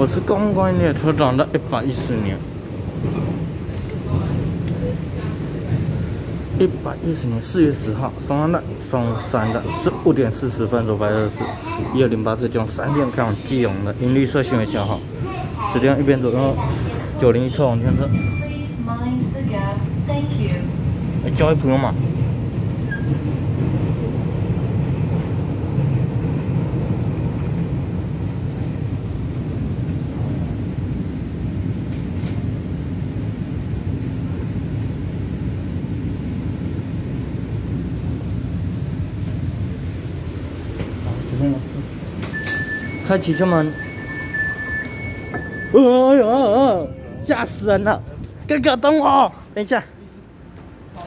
我是公关列车长的110年，110年4月10号，松安站、松山站15点40分左824，1208次将3点开往基隆的银绿色行为小号，10点1边左右901侧往前车。交位不用嘛？开启车门。哎呀，吓死人了！哥哥，等我，等一下。